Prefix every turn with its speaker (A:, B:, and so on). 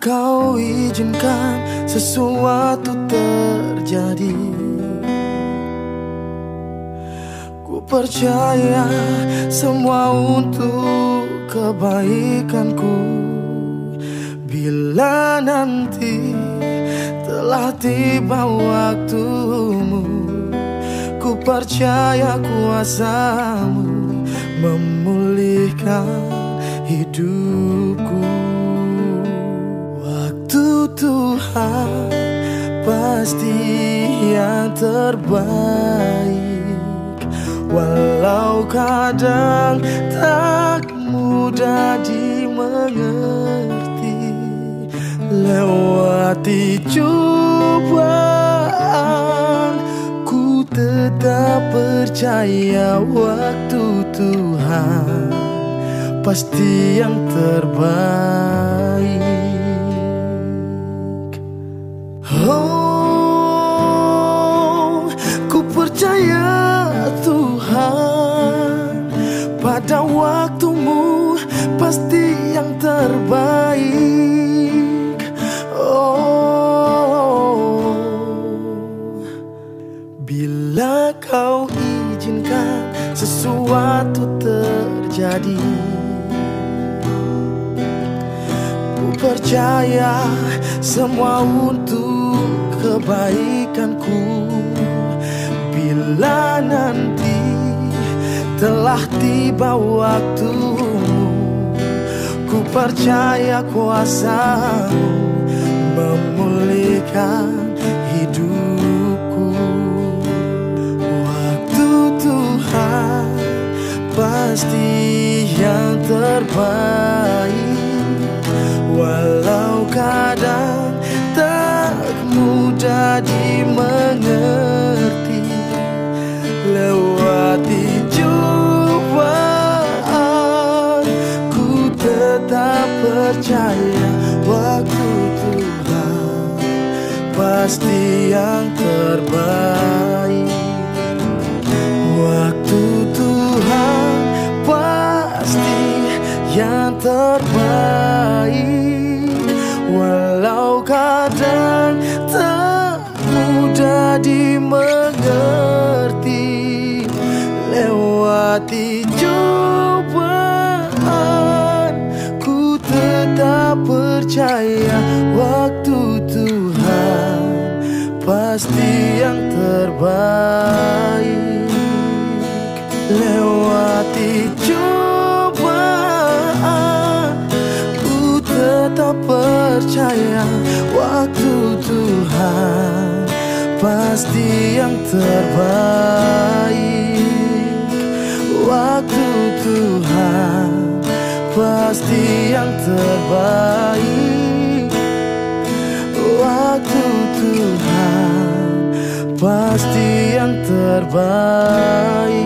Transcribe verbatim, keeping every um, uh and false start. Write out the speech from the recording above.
A: Kau izinkan sesuatu terjadi. Ku percaya semua untuk kebaikanku. Bila nanti telah tiba waktumu, ku percaya kuasamu memulihkan hidupku. Waktu Tuhan pasti yang terbaik, walau kadang tak mudah dimengerti. Lewati cobaan, ku tetap percaya waktu Tuhan pasti yang terbaik. Oh, ku percaya Tuhan pada waktumu pasti yang terbaik. Oh, bila kau izinkan sesuatu terjadi, ku percaya semua untuk kebaikanku. Bila nanti telah tiba waktumu, ku percaya kuasamu memulihkan hidupku. Waktu Tuhan pasti yang terbaik, walau kadang tak mudah dimengerti. Lewati cobaan, ku tetap percaya waktu Tuhan pasti yang terbaik. Waktu Tuhan pasti yang terbaik, walau kadang tak mudah dimengerti. Lewati cobaan, ku tetap percaya waktu Tuhan pasti yang terbaik. Lewati cobaan, ku tetap percaya waktu Tuhan pasti yang terbaik. Waktu Tuhan pasti yang terbaik. Waktu Tuhan pasti yang terbaik.